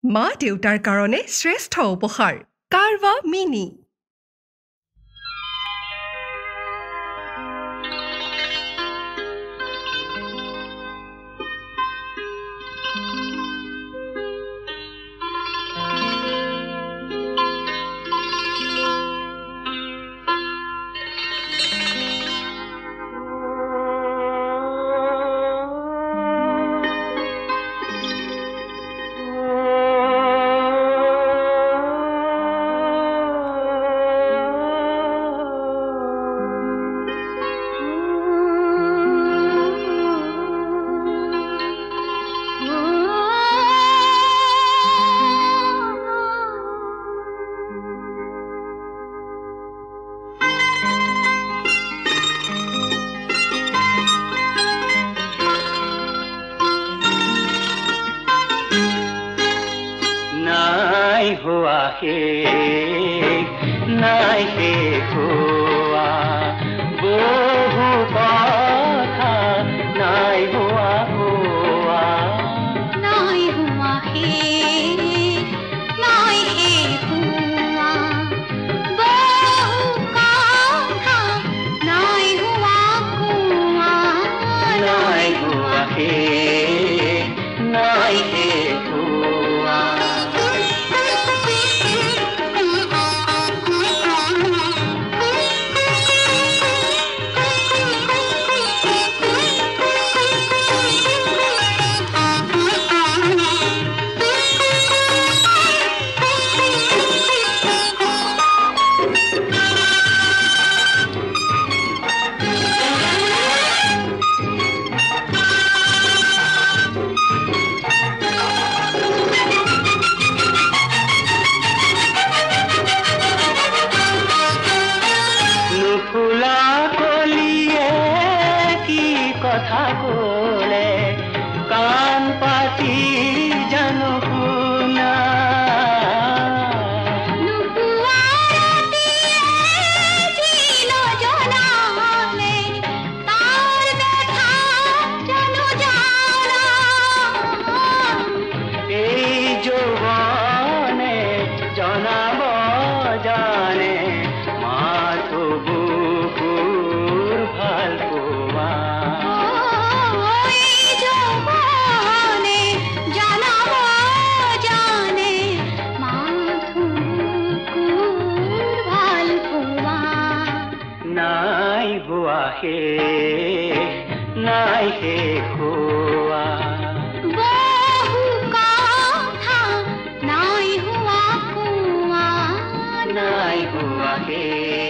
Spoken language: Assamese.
মা দেউতাৰ কাৰণে শ্ৰেষ্ঠ উপহাৰ কাৰৱা মিনি। নাই হোৱা বহু কথা নাই হোৱা হোৱা নাই হোৱা নাই হোৱা বহু কথা নাই হোৱা হোৱা নাই হোৱা নাই হোৱা ফুলা কলিয়ে কি কথা ক'লে কাণ পাতি জানো শুনা এই যৌৱনে জনাব জানে মাথো নাই হোৱা নাই হোৱা বহু কথা নাই হোৱা নাই হোৱা